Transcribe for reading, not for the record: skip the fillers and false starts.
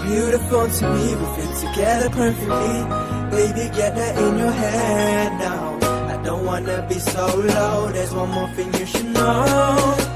beautiful to me, we fit together perfectly. Baby, get that in your head now. I don't wanna be solo, there's one more thing you should know.